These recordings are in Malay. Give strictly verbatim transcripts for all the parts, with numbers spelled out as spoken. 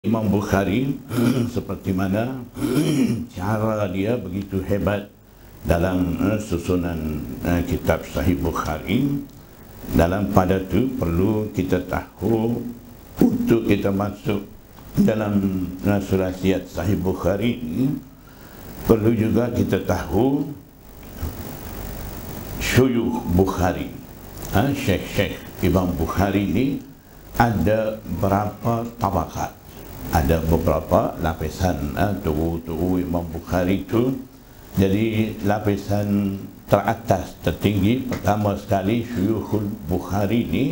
Imam Bukhari seperti mana cara dia begitu hebat dalam uh, susunan uh, kitab Sahih Bukhari. Dalam pada itu perlu kita tahu untuk kita masuk dalam uh, sulasiat Sahih Bukhari ini, perlu juga kita tahu syuyukh Bukhari, uh, syekh-syekh Imam Bukhari ini ada berapa tabakat. Ada beberapa lapisan eh, tubuh-tubuh Imam Bukhari itu. Jadi lapisan teratas, tertinggi, pertama sekali syuyukhul Bukhari ini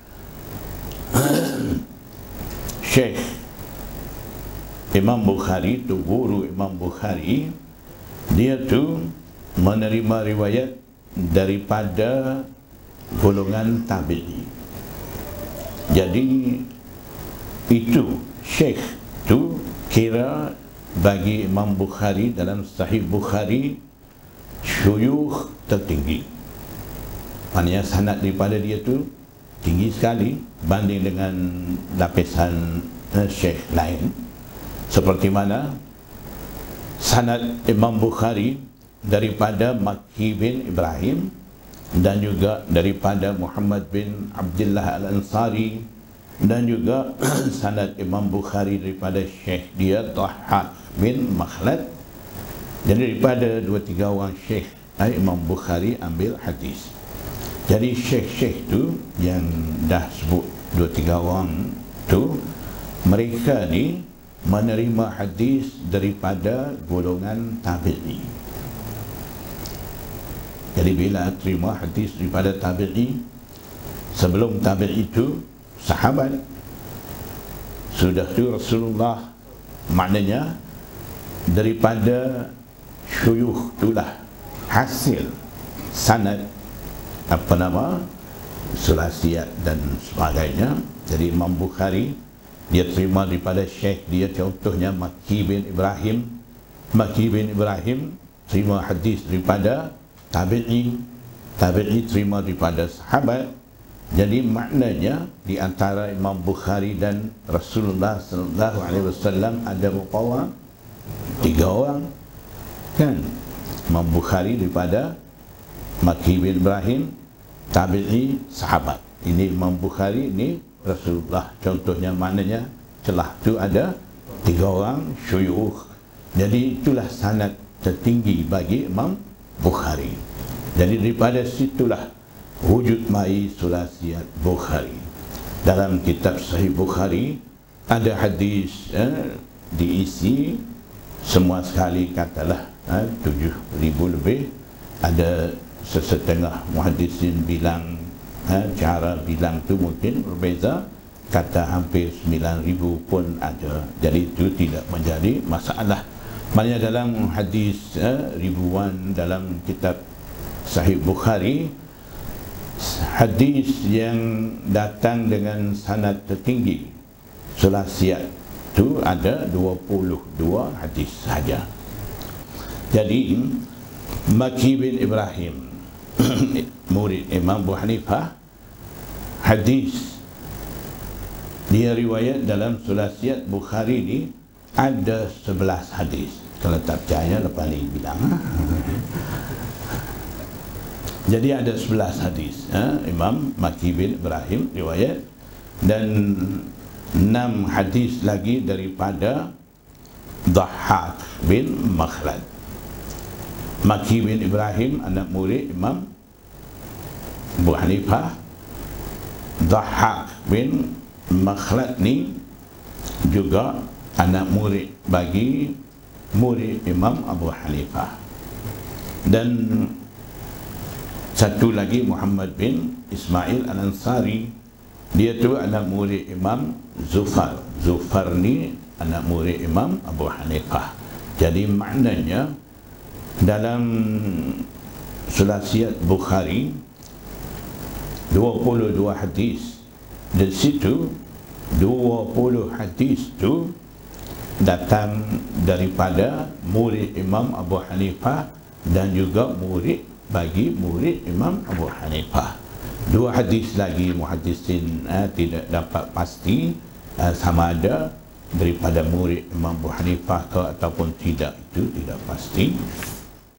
Syekh Imam Bukhari tu, guru Imam Bukhari, dia tu menerima riwayat daripada golongan tabi'i. Jadi itu Syekh tu kira bagi Imam Bukhari dalam Sahih Bukhari syuyukh tertinggi. Maknanya sanad daripada dia tu tinggi sekali banding dengan lapisan uh, Syekh lain. Seperti mana sanad Imam Bukhari daripada Makki bin Ibrahim dan juga daripada Muhammad bin Abdullah Al-Ansari, dan juga sanad Imam Bukhari daripada Syekh dia Dhahhak bin Makhlad. Jadi daripada dua tiga orang Syekh eh, Imam Bukhari ambil hadis. Jadi Syekh-Syekh tu yang dah sebut dua tiga orang tu, mereka ni menerima hadis daripada golongan tabi'i. Jadi bila terima hadis daripada tabi'i, sebelum tabi'i itu sahabat, sudah tu Rasulullah, maknanya daripada syuyukh itulah hasil sanad apa nama sulasiat dan sebagainya. Jadi Imam Bukhari dia terima daripada Syekh dia, contohnya Makki bin Ibrahim. Makki bin Ibrahim terima hadis daripada tabi'i, tabi'i terima daripada sahabat. Jadi maknanya di antara Imam Bukhari dan Rasulullah sallallahu alaihi wasallam ada berapa orang? Tiga orang, kan? Imam Bukhari daripada Makki bin Ibrahim, tabi'i, sahabat. Ini Imam Bukhari, ini Rasulullah. Contohnya maknanya celah tu ada tiga orang syuyukh. Jadi itulah sanad tertinggi bagi Imam Bukhari. Jadi daripada situlah wujud mai sulasiat Bukhari. Dalam kitab Sahih Bukhari ada hadis eh, diisi semua sekali katalah eh, tujuh ribu lebih. Ada sesetengah muhaddisin bilang eh, cara bilang tu mungkin berbeza, kata hampir sembilan ribu pun ada. Jadi itu tidak menjadi masalah. Maknanya dalam hadis eh, ribuan dalam kitab Sahih Bukhari, hadis yang datang dengan sanad tertinggi sulasiat itu ada dua puluh dua hadis saja. Jadi Makki bin Ibrahim murid Imam Abu Hanifah, hadis dia riwayat dalam sulasiat Bukhari ni ada sebelas hadis. Kalau tak percaya lepas ni bilang. Jadi ada sebelas hadis ha? Imam Makki bin Ibrahim riwayat, dan enam hadis lagi daripada Dhahhak bin Makhlad. Makki bin Ibrahim anak murid Imam Abu Hanifah. Dhahhak bin Makhlad ni juga anak murid bagi murid Imam Abu Hanifah. Dan satu lagi Muhammad bin Ismail Al-Ansari, dia tu anak murid Imam Zufar. Zufar ni anak murid Imam Abu Hanifah. Jadi maknanya dalam sulasiat Bukhari dua puluh dua hadis, di situ dua puluh hadis tu datang daripada murid Imam Abu Hanifah dan juga murid bagi murid Imam Abu Hanifah. Dua hadis lagi muhaddisin eh, tidak dapat pasti eh, sama ada daripada murid Imam Abu Hanifah ke ataupun tidak, itu tidak pasti.